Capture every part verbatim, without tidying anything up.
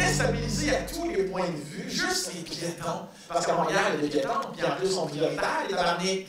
déstabiliser à tous les points de vue, juste les piétons. Parce qu'à Montréal, il y a des piétons, puis en plus, on vit prioritaire, les tabarnés.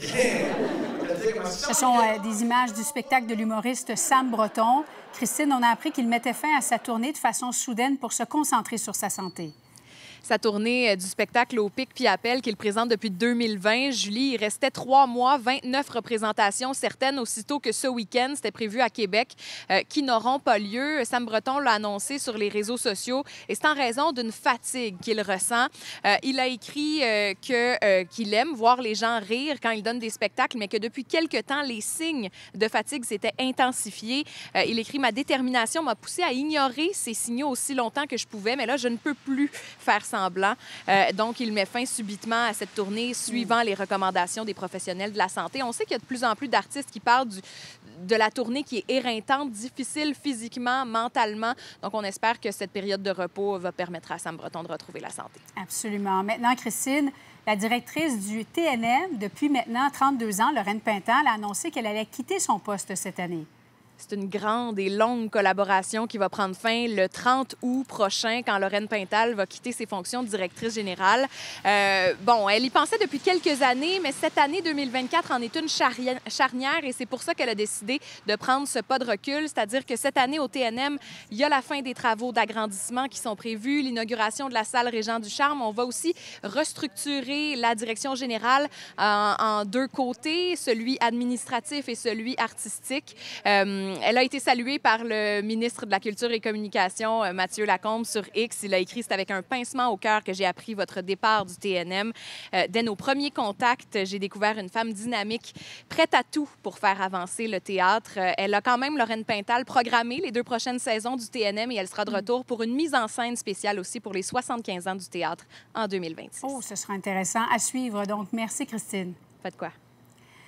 Ce sont euh, des images du spectacle de l'humoriste Sam Breton. Christine, on a appris qu'il mettait fin à sa tournée de façon soudaine pour se concentrer sur sa santé. Sa tournée du spectacle au Pic puis Appel qu'il présente depuis deux mille vingt. Julie, il restait trois mois, vingt-neuf représentations, certaines aussitôt que ce week-end, c'était prévu à Québec, euh, qui n'auront pas lieu. Sam Breton l'a annoncé sur les réseaux sociaux et c'est en raison d'une fatigue qu'il ressent. Euh, il a écrit euh, que, euh, qu'il aime voir les gens rire quand il donne des spectacles, mais que depuis quelque temps, les signes de fatigue s'étaient intensifiés. Euh, il écrit « Ma détermination m'a poussé à ignorer ces signaux aussi longtemps que je pouvais, mais là, je ne peux plus faire semblant. Euh, donc, il met fin subitement à cette tournée suivant mm. les recommandations des professionnels de la santé. On sait qu'il y a de plus en plus d'artistes qui parlent du, de la tournée qui est éreintante, difficile physiquement, mentalement. Donc, on espère que cette période de repos va permettre à Sam Breton de retrouver la santé. Absolument. Maintenant, Christine, la directrice du T N M depuis maintenant trente-deux ans, Lorraine Pintal, a annoncé qu'elle allait quitter son poste cette année. C'est une grande et longue collaboration qui va prendre fin le trente août prochain, quand Lorraine Pintal va quitter ses fonctions de directrice générale. Euh, bon, elle y pensait depuis quelques années, mais cette année deux mille vingt-quatre en est une charnière et c'est pour ça qu'elle a décidé de prendre ce pas de recul, c'est-à-dire que cette année au T N M, il y a la fin des travaux d'agrandissement qui sont prévus, l'inauguration de la salle Régent du Charme. On va aussi restructurer la direction générale en, en deux côtés, celui administratif et celui artistique. Euh, Elle a été saluée par le ministre de la Culture et Communication, Mathieu Lacombe, sur X. Il a écrit « C'est avec un pincement au cœur que j'ai appris votre départ du T N M. Euh, dès nos premiers contacts, j'ai découvert une femme dynamique, prête à tout pour faire avancer le théâtre. Euh, elle a quand même, Lorraine Pintal, programmé les deux prochaines saisons du T N M et elle sera de retour pour une mise en scène spéciale aussi pour les soixante-quinze ans du théâtre en deux mille vingt-six. Oh, ce sera intéressant à suivre. Donc, merci, Christine. Faites quoi?